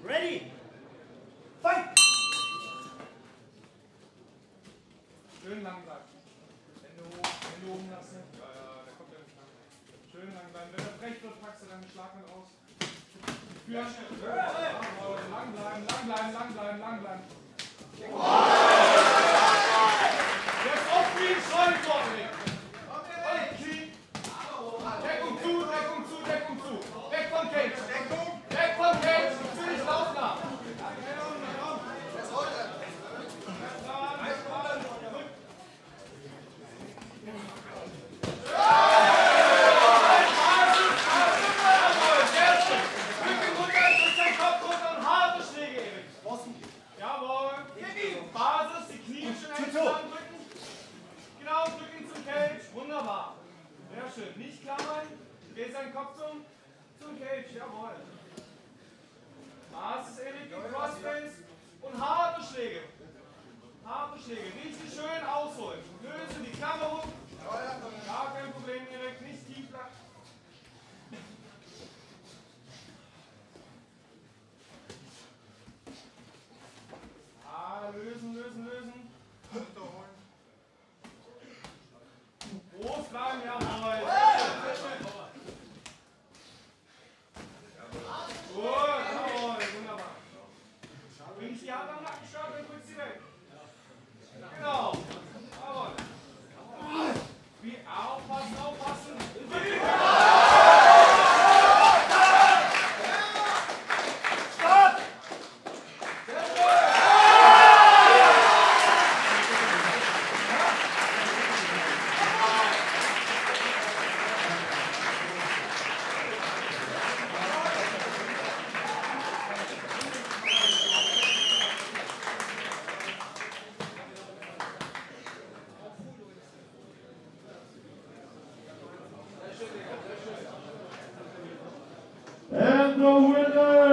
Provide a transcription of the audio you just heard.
Ready. Fight! Schön lang bleiben. Hände oben lassen. Ja, der kommt ja nicht lang. Schön lang bleiben. Wenn er frech wird, packst du deine Schlaghand raus. Führen. Lang bleiben, lang bleiben, lang bleiben, lang bleiben. Der ist oft wie ein Scheunentor. Deckung zu, Deckung zu, Deckung zu. Weg von Cage. Weg von Cage. Ich will nicht laufen nach. Basis, die Knie schön eng zusammendrücken. Genau, drücken zum Cage. Wunderbar. Sehr schön. Nicht klammern. Dreh seinen Kopf zum Cage. Jawohl. Basis, Erik, Crossface. Und harte Schläge. Harte Schläge. Richtig schön ausholen. Löse die Klammerung. Gar kein Problem, Erik. Nicht tief bleiben. Lösen, lösen, lösen. Groß bleiben, jawohl. Gut, jawohl, wunderbar. Bringst die Hand am Nackenstab und drückst sie weg. Genau. Jawohl. Wie aufpassen, aufpassen. And the winner